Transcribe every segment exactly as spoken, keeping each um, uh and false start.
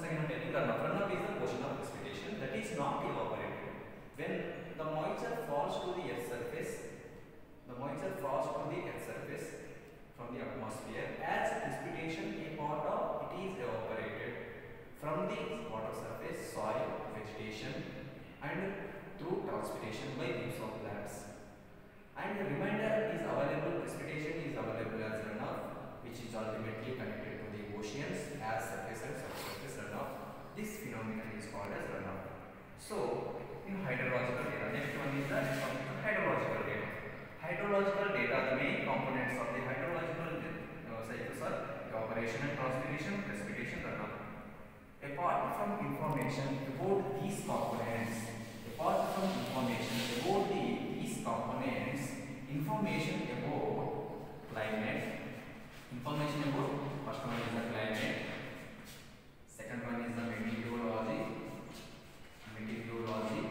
again I'm telling run-up. Run-up is the portion of precipitation that is not evaporated. When the moisture falls to the earth's surface, the moisture falls to the earth's surface from the atmosphere. As precipitation, a part of it is evaporated from the water surface, soil, vegetation, and through transpiration by leaves of plants. And the remainder is available, precipitation is available as runoff, which is ultimately connected to the oceans as surface and subsurface runoff. This phenomenon is called as runoff. So, in hydrological data, next one is the hydrological data. Hydrological data, the main components of the hydrological uh, cycles are evaporation and transpiration, precipitation, runoff. Apart from information about these components, apart from information about the, these components, information about climate, information about first one is the climate, second one is the meteorology, meteorology,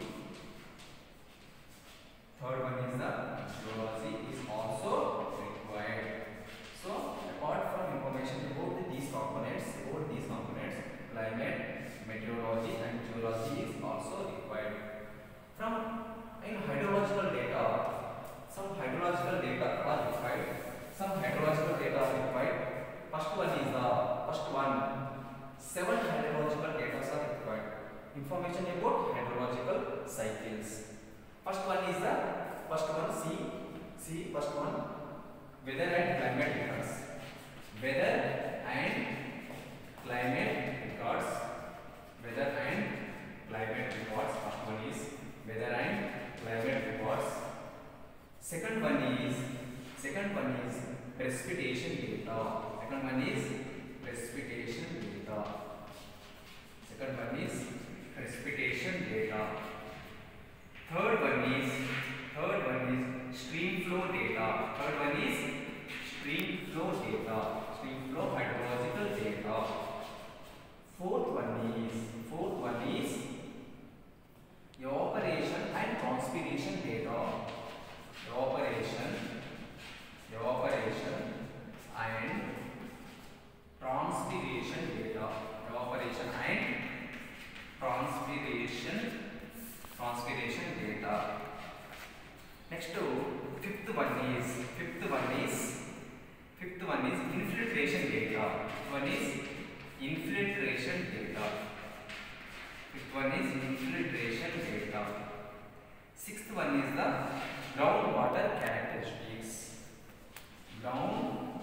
third one is the geology is also required. So apart from information about these components, about these components, climate, meteorology and geology is also required. From in hydrological data, some hydrological data are required. Some hydrological data are required. First one is the first one. Seven hydrological data are required. Information about hydrological cycles. First one is the first one. See, see first one. Weather and climate records. Weather and climate records. Weather and climate records. First one is weather and climate reports. Second one is second one is precipitation data. Second one is precipitation data. Second one is precipitation data. Third one is third one is stream flow data. Third one is stream flow data. Stream flow hydrological data. Fourth one is fourth one is evaporation and transpiration data. Evaporation, evaporation and transpiration data. Evaporation and transpiration, transpiration data. Next to fifth one is fifth one is fifth one is infiltration data. One is infiltration data. Fifth one is infiltration data. Sixth one is the groundwater characteristics. Groundwater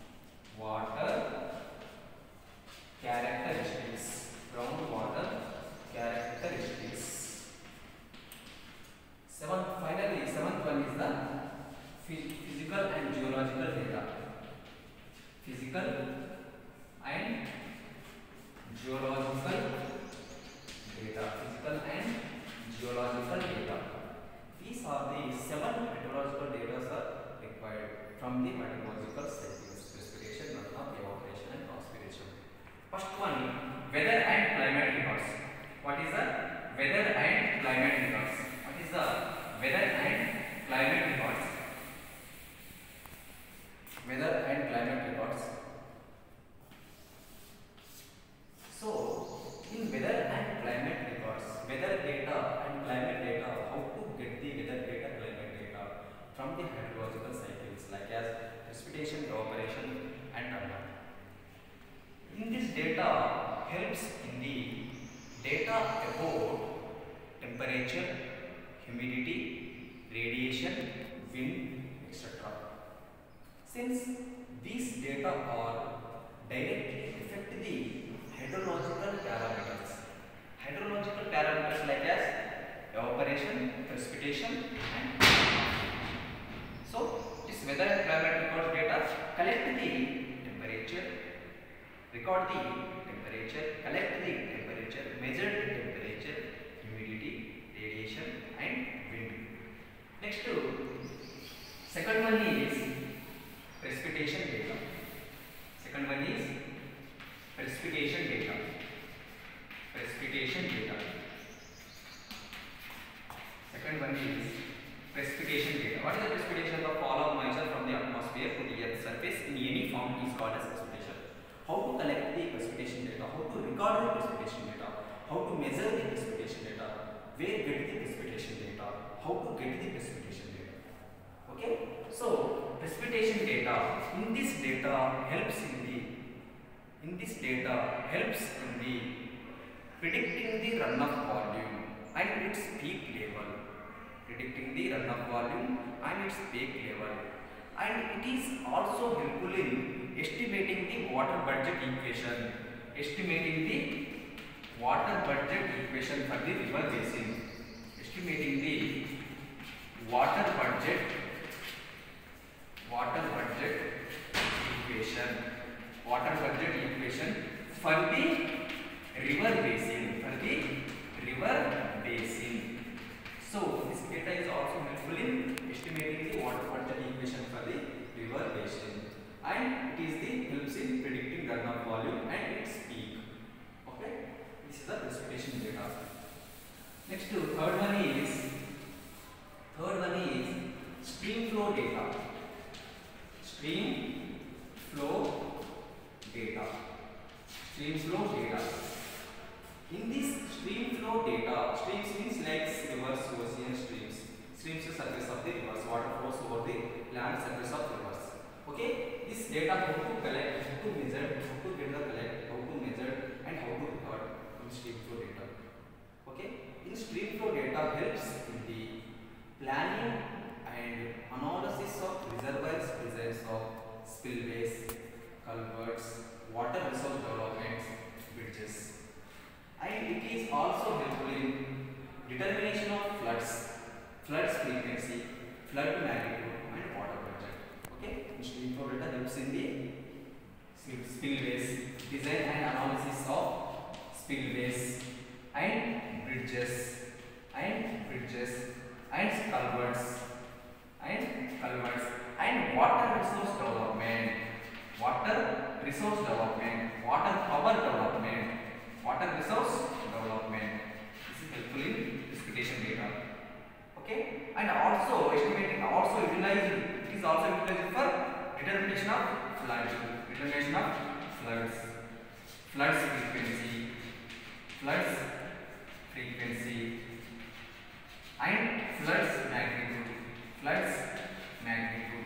characteristics. Groundwater characteristics. Seventh, finally, seventh one is the physical and geological data. Physical and geological data. Physical and geological data. These are the seven hydrological data are required from the hydrological cycles: precipitation, runoff, evaporation, and transpiration. First one, weather and climate records. What is the weather and climate records? What is the weather and climate records? Weather and climate records. So, in weather and climate records, weather data and climate data, how to get the weather data, climate data from the hydrological cycles like as precipitation, evaporation and runoff. In this data helps in the data about temperature, humidity, radiation, wind, et cetera. Since these data are directly affect the hydrological parameters. Hydrological parameters like as evaporation, precipitation and so this weather and climate records data collect the temperature, record the temperature, collect the temperature, measure the temperature, humidity, radiation and wind. Next to second one is precipitation data. Second one is precipitation data. transportation data, how to measure the precipitation data, where get the precipitation data, how to get the precipitation data. Okay, so precipitation data, in this data helps in the in this data helps in the predicting the runoff volume and its peak level, predicting the runoff volume and its peak level, and it is also helpful in estimating the water budget equation, estimating the water budget equation for the river basin, estimating the water budget water budget equation, water budget equation for the river basin, for the river basin. So this data is also helpful in estimating the water budget equation for the river basin, and it is the helps in predicting runoff volume and its peak. Okay, this is the precipitation data. Next, third one is third one is stream flow data. Stream flow data. Stream flow data. In this stream flow data, streams means lakes, rivers, oceans, streams. Streams is surface of the rivers. Water flows over the land surface of rivers. Okay, this data how to collect, how to measure, how to get the collect, how to measure, and how to record in stream flow data. Okay, in stream flow data helps in the planning and analysis of reservoirs, presence of spillways, culverts, water resource development, bridges, and it is also helpful in determination of floods, floods frequency, flood magnitude, and water budget. Okay, in stream flow data helps in the spillways, design and analysis of spillways and bridges and bridges and culverts and culverts and water resource development, water resource development, water power development, water resource development. This is helpful in precipitation data. Okay, and also estimating, also utilized, it is also utilized for determination of floods, determination of floods, floods frequency, floods frequency, and floods magnitude, floods magnitude,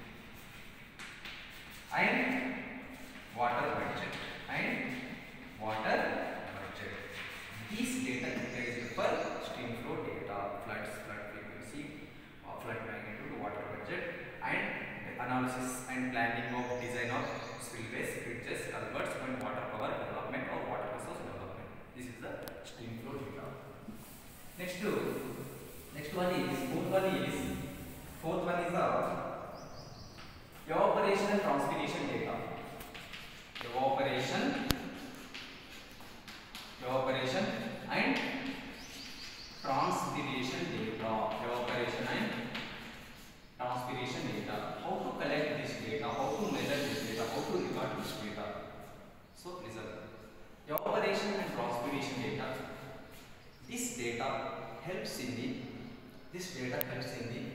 and water budget, and water budget. These data utilized for stream flow data, floods, flood frequency, uh, flood magnitude, water budget, and the analysis and planning of design of spillways, bridges, culverts, and water power development or water resource development. This is the stream flow data. Next to next one is fourth one is fourth one is the evaporation and transpiration data. Evaporation, evaporation and transpiration data. Evaporation and transpiration data. How to collect this data? How to measure this data? How to record this data? So, result. Evaporation and transpiration data. This data helps in the this data helps in the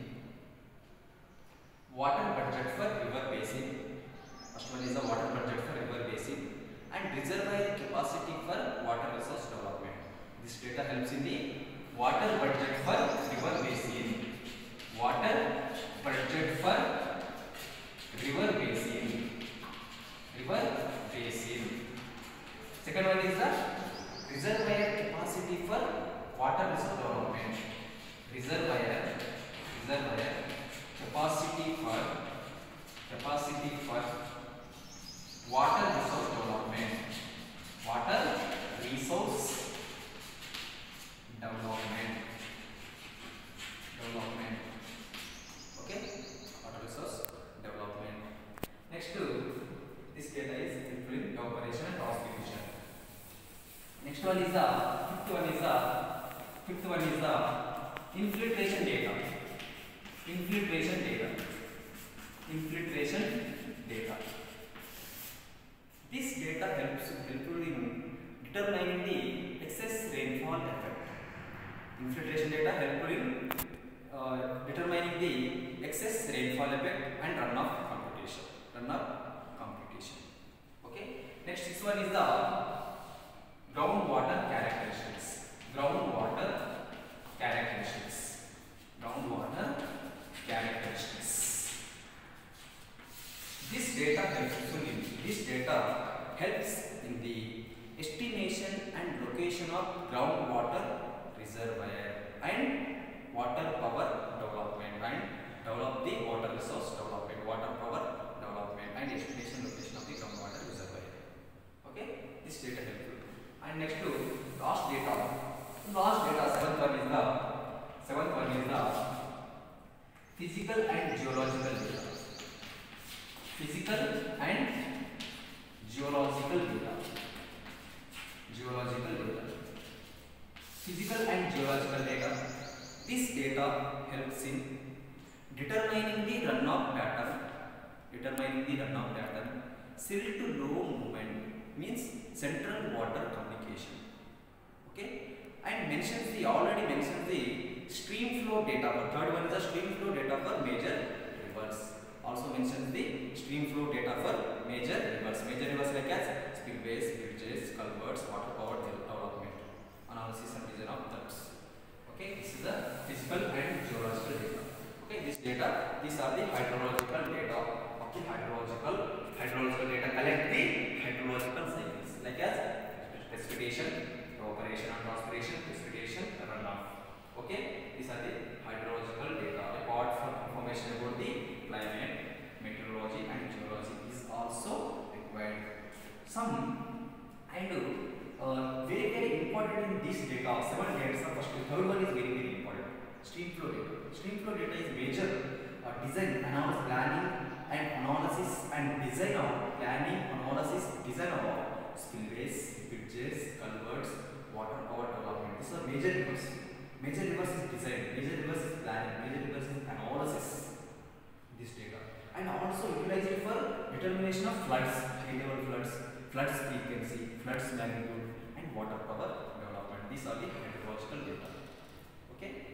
water budget for river basin. First one is the water budget for river basin and reservoir capacity for water resource development. This data helps in the water budget for river basin. Water budget for river basin. River basin. Second one is the reservoir capacity for water resource development. Reservoir, reservoir capacity for capacity for water resource development. Water resource development. Development. Okay. Water resource development. Next to this data is including evaporation and transpiration. Next one is the fifth one is the fifth one is the infiltration data. Infiltration data. Infiltration data. This data helps helpful in determining the excess rainfall effect. Infiltration data helpful in uh, determining the excess rainfall effect and runoff computation. Runoff computation. Okay. Next, this one is the groundwater characteristics. Groundwater characteristics. Groundwater characteristics. This data helps in this data helps in the estimation and location of groundwater reservoir and water power development and develop the water resource development, water power development and estimation location of the groundwater reservoir. Okay, this data helpful. And next to last data, last data seventh one is the seventh one is the physical and geological data. Physical and geological data. Geological data. Physical and geological data. This data helps in determining the runoff pattern. Determining the runoff pattern. Sill to low movement means central water communication. Okay, and mentions the already mentioned the stream flow data. For third one is the stream flow data for major rivers. Also mentions the stream flow data for major rivers. Major rivers like as spillways, bridges, culverts, water power development, analysis and design of that. Okay, this is the physical and geological data. Okay, this data, these are the hydrological data of the hydrological hydrological data. Collect the hydrological cycles like as precipitation, evaporation and transpiration, precipitation, runoff. Okay, these are the hydrological data. Apart from information about the climate, meteorology and geology is also required. Some and uh, very very important in this data. Seven data. First, the third one is very very important. Stream flow data. Stream flow data is major uh, design, analysis, planning and analysis and design of planning, analysis, design of spillways, bridges, culverts, water power development. These are major rivers. Major rivers is design, major rivers is planning, major rivers is analysis. This data and also utilized for determination of floods, high level floods, floods frequency, floods magnitude and water power development. These are the hydrological data. Okay.